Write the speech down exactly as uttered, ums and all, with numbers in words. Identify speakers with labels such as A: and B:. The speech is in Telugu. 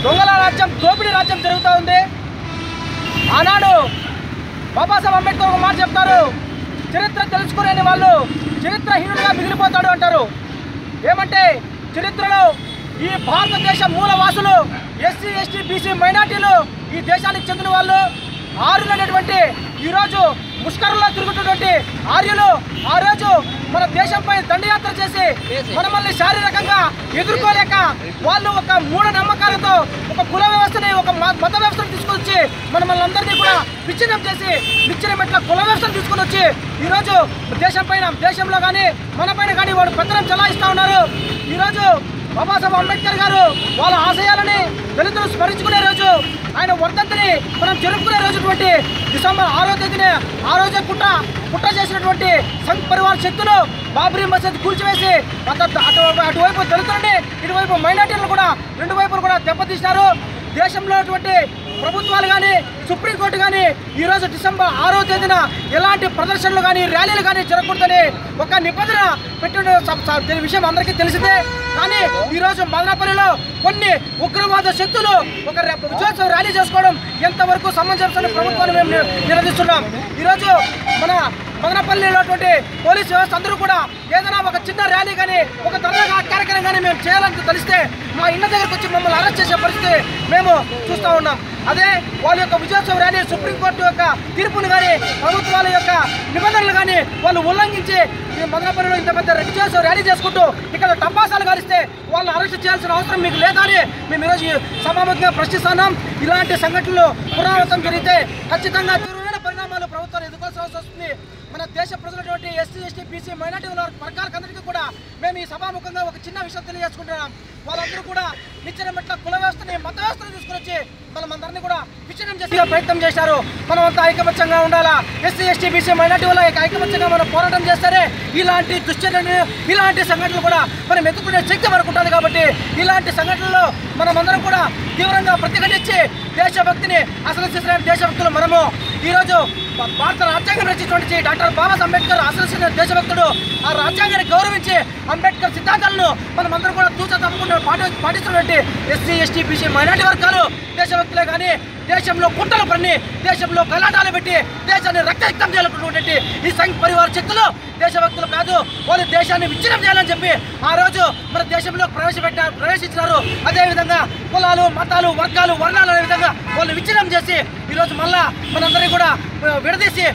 A: దొంగల రాజ్యం, దోపిడీ రాజ్యం జరుగుతూ ఉంది. ఆనాడు బాబాసాహెబ్ అంబేద్కర్ ఒక మాట చెప్తారు, చరిత్ర తెలుసుకునే వాళ్ళు చరిత్రహీనులుగా మిగిలిపోతాడు అంటారు. ఏమంటే చరిత్రలో ఈ భారతదేశ మూలవాసులు ఎస్సీ ఎస్టీ బీసీ మైనార్టీలు ఈ దేశానికి చెందిన వాళ్ళు ఆర్యులు అనేటువంటి ఈరోజు ముష్కరంలో తిరుగుతున్నటువంటి ఆర్యులు ఆ రోజు మన దేశంపై దండయాత్ర చేసి మనల్ని శారీరకంగా ఎదుర్కోలేక వాళ్ళు ఒక మూఢ నమ్మకాలతో ఒక కుల వ్యవస్థని ఒక మత వ్యవస్థను తీసుకొచ్చి మనల్ని అందరినీ కూడా విచ్ఛిన్నం చేసి విచ్ఛిన్నం ఎట్లా కుల వ్యవస్థను తీసుకొని వచ్చి ఈరోజు దేశం పైన దేశంలో కానీ మన పైన కానీ వాడు పెత్తనం చలాయిస్తూ ఉన్నారు. ఈరోజు బాబాసాహెబ్ అంబేద్కర్ గారు వాళ్ళ ఆశయాలని దళితులు స్మరించుకునే రోజు, ఆయన వర్ధంతిని మనం జరుపుకునే రోజుటువంటి డిసెంబర్ ఆరో తేదీనే ఆ రోజే కుట్ర కుట్ర చేసినటువంటి సంఘ్ పరివార్ శక్తులు బాబ్రీ మసీద్ కూల్చివేసి అటు అటువైపు దళితులని ఇటువైపు మైనార్టీలను కూడా రెండు వైపులు కూడా దెబ్బతీసినారు. దేశంలో అటువంటి ప్రభుత్వాలు కానీ సుప్రీంకోర్టు కానీ ఈరోజు డిసెంబర్ ఆరో తేదీన ఎలాంటి ప్రదర్శనలు కానీ ర్యాలీలు కానీ జరగకూడదని ఒక నిబంధన పెట్టిన విషయం అందరికీ తెలిసిందే. కానీ ఈరోజు మదనపల్లిలో కొన్ని ఉగ్రవాద శక్తులు ఒక విజయోత్సవ ర్యాలీ చేసుకోవడం ఎంతవరకు సమంజసమని ప్రభుత్వాన్ని మేము నిలదీస్తున్నాం. ఈరోజు మన మదనపల్లిలో పోలీస్ వ్యవస్థ అందరూ కూడా ఏదైనా ఒక చిన్న ర్యాలీ కానీ ఒక ధర్నా కార్యక్రమం కానీ మేము చేయాలని తెలిస్తే మా ఇళ్ళ దగ్గరకు వచ్చి మమ్మల్ని అరెస్ట్ చేసే పరిస్థితి మేము చూస్తూ ఉన్నాం. అదే వాళ్ళ యొక్క విజయోత్సవ ర్యాలీ సుప్రీంకోర్టు యొక్క తీర్పును కానీ ప్రభుత్వాల యొక్క నిబంధనలు కానీ వాళ్ళు ఉల్లంఘించి మదనపల్లిలో ఇంత పెద్ద విజయోత్సవ ర్యాలీ చేసుకుంటూ ఇక్కడ టపాసాలు గాలిస్తే వాళ్ళని అరెస్ట్ చేయాల్సిన అవసరం మీకు లేదా అని మేము ఈరోజు సభాముఖంగా ప్రశ్నిస్తున్నాం. ఇలాంటి సంఘటనలు పునరావృతం జరిగితే ఖచ్చితంగా తీవ్రమైన పరిణామాలు ప్రభుత్వాన్ని ఎదుర్కోవాల్సి వస్తుంది. మన దేశ ప్రజలటువంటి ఎస్సీ ఎస్టీ బీసీ మైనార్టీ వర్గాలకందరికీ కూడా మేము ఈ సభాముఖంగా ఒక చిన్న విషయం తెలియజేసుకుంటున్నాం. వాళ్ళందరూ కూడా నిచ్చెన మెట్ల కుల వ్యవస్థని మత వ్యవస్థను తీసుకొచ్చి మనం అందరినీ కూడా విచ్ఛిన్నం చేసే ప్రయత్నం చేశారు. మనం అంతా ఐకమత్యంగా ఉండాలా, ఎస్సీ ఎస్టీ బీసీ మైనార్టీ వల్ల ఐకమత్యంగా మనం పోరాటం చేస్తారే ఇలాంటి దుశ్చర్యలు ఇలాంటి సంఘటనలు కూడా మనం ఎదుర్కొనే శక్తి మనకు ఉంటుంది. కాబట్టి ఇలాంటి సంఘటనల్లో మనం అందరం కూడా తీవ్రంగా ప్రతిఘటించి దేశభక్తిని అసలు చేసిన దేశభక్తులు మనము ఈరోజు భారత రాజ్యాంగం రచించినటువంటి డాక్టర్ బాబాసాహెబ్ అంబేద్కర్ అసలు దేశభక్తుడు. ఆ రాజ్యాంగాన్ని గౌరవించి అంబేద్కర్ సిద్ధాంతాలను మనం అందరం కూడా తూచా తప్పకుండా పాటి పాటిస్తున్నటువంటి ఎస్సీ ఎస్టీ బీసీ మైనార్టీ వర్గాలు దేశభక్తులే కానీ దేశంలో కుట్రలు పన్ని దేశంలో గలాటాలు పెట్టి దేశాన్ని రక్తయుక్తం చేయాలనుకున్నటువంటి ఈ సంఘ్ పరివార శక్తులు దేశభక్తులు కాదు, వాళ్ళు దేశాన్ని విచ్ఛిన్నం చేయాలని చెప్పి ఆ రోజు మన దేశంలో ప్రవేశపెట్ట ప్రవేశించినారు. అదేవిధంగా కులాలు మతాలు వర్గాలు వర్ణాలు అనే విధంగా వాళ్ళు విచ్ఛిన్నం చేసి ఈరోజు మళ్ళా మనందరినీ కూడా విడదీసి